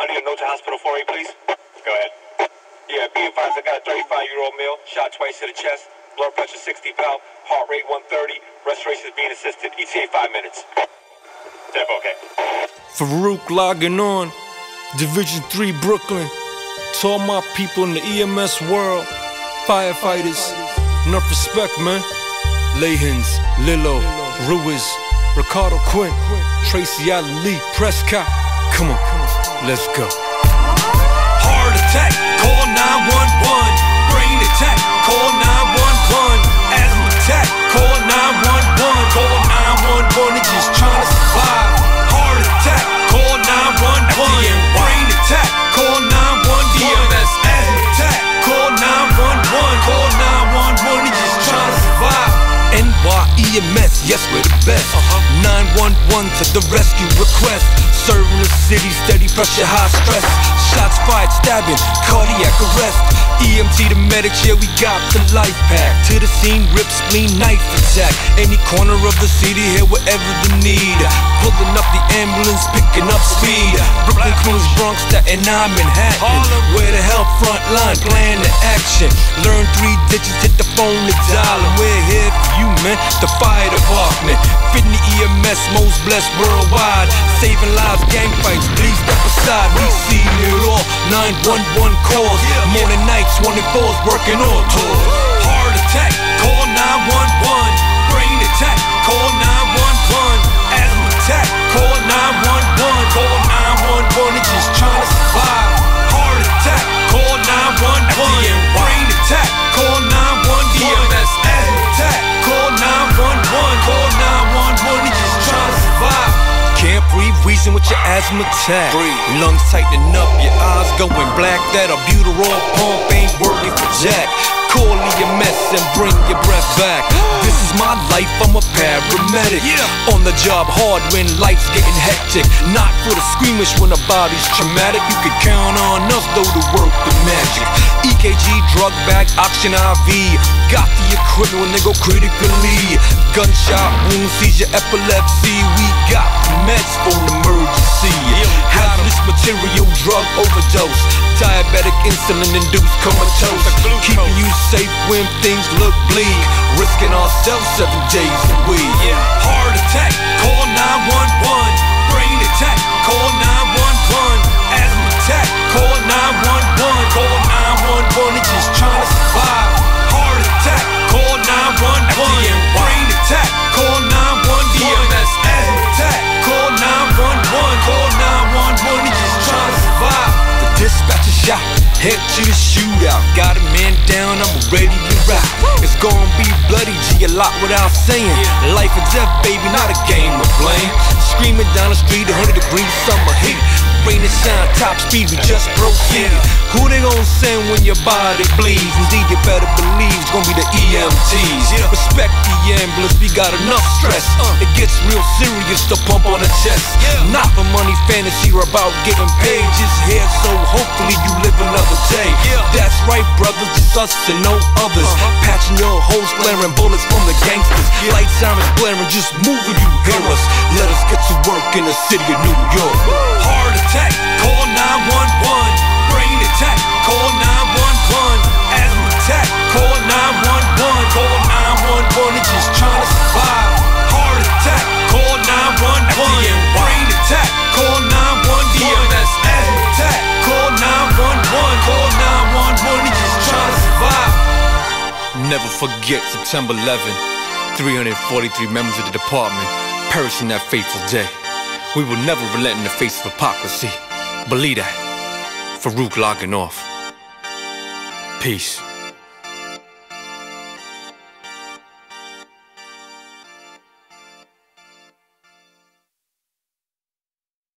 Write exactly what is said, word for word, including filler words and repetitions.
I need a note to hospital for you, please. Go ahead. Yeah, be advised, I got a thirty-five-year-old male, shot twice to the chest, blood pressure sixty valve, heart rate one thirty, respiration is being assisted, E T A five minutes. Step okay. Farooq logging on, Division three Brooklyn. To all my people in the E M S world, firefighters, enough respect, man. Lahens, Lilo, Ruiz, Ricardo Quinn, Tracy Allen Lee, Prescott. Come on, let's go. Heart attack, call nine one one. Brain attack, call nine one one. Asthma attack, call nine one one. Call nine one one, they just trying to survive. Heart attack, call nine one one. Brain attack, call nine one one. Asthma attack, call nine one one. Call nine one one, they just trying to survive. N Y E M S, yes, we're the best. nine one one to the rescue request. Serving the city, steady pressure, high stress. Shots fired, stabbing, cardiac arrest. E M T the medics, yeah, we got the life pack. To the scene, rip, spleen, knife attack. Any corner of the city, here wherever the need. Pulling up the ambulance, picking up speed. Brooklyn, Queens, Bronx, Staten Island, Manhattan. Where the hell front line, plan the action. Learn three digits, hit the phone to dial. And we're here for you, man, the fire department. Fdny E M S, most blessed worldwide. Saving lives, gang fights, please step aside. We see it all, nine one one calls. Morning, nights, twenty-fours, working all tours. Heart attack, call nine one one. Brain attack, call nine one one. Asthma attack, call nine one one. Call nine one one, they just trying to survive. Heart attack, call nine one one. Brain attack, call nine one one. Asthma attack, call nine one one. Call nine one one, they just trying to survive. Can't breathe, wheezing with your asthma attack. Breathe. Lungs tightening up, your eyes going black. That albuterol pump ain't working for jack. Call E M S and bring your breath back. This is my life, I'm a paramedic. Yeah. On the job hard when life's getting hectic. Not for the squeamish when the body's traumatic. You can count on us though to work the magic. E K G, drug bag, oxygen I V. Got the equipment when they go critically. Gunshot wound, seizure, epilepsy. We got the meds for an emergency. Hazardous material, drug overdose. Diabetic, insulin-induced comatose. Keeping you safe when things look bleak. Risking ourselves seven days a week. Heart attack, call nine one one. Brain attack, call nine one one. Asthma attack, call nine one one. Call nine one one, they just trying to survive. Heart attack, call nine one one. Brain attack, call nine one one. Asthma attack, call nine one one. Call nine one one, they just trying to survive. The dispatcher shot, head to the shootout. Got a man down, I'm ready to rock. It's gonna be bloody, G, a lot without saying. Life and death, baby, not a game of blame. Screaming down the street, one hundred degrees summer heat. Rain and shine, top speed, we just proceed. Who they gon' send when your body bleeds? Indeed, you better believe it's gonna be the E M Ts. Respect the ambulance, we got enough stress. It gets real serious to pump on the chest. Not for money, fantasy, or about getting paid. Just here, so hopefully you live another day. That's right, brothers, just us and no others. Patching your holes, glaring bullets from the gangsters. Light sirens blaring, just move when you hear us. Let us get to work in the city of New York. Heart attack, call nine one one. Brain attack, call nine one one. Asthma attack, call nine one one. Call nine one one, they just trying to survive. Heart attack, call nine one one. Brain attack, call nine one one. Asthma attack, call nine one one. Call nine one one, they just trying to survive. Never forget September eleventh. three hundred forty-three members of the department perished in that fateful day. We will never relent in the face of hypocrisy. Believe that. Farooq logging off. Peace.